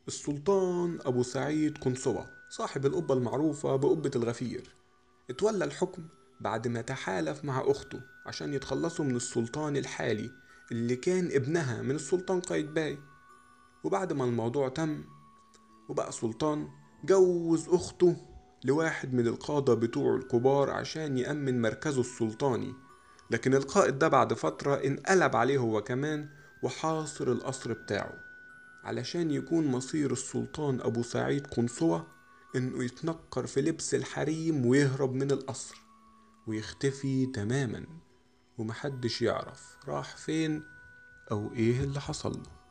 السلطان أبو سعيد قنصوة صاحب القبة المعروفة بقبة الغفير اتولى الحكم بعد ما تحالف مع أخته عشان يتخلصوا من السلطان الحالي اللي كان ابنها من السلطان قايتباي. وبعد ما الموضوع تم وبقى سلطان، جوز أخته لواحد من القادة بتوعه الكبار عشان يأمن مركزه السلطاني. لكن القائد ده بعد فترة انقلب عليه هو كمان وحاصر القصر بتاعه، علشان يكون مصير السلطان أبو سعيد قنصوة إنه يتنكر في لبس الحريم ويهرب من القصر ويختفي تماما، ومحدش يعرف راح فين أو إيه اللي حصل له.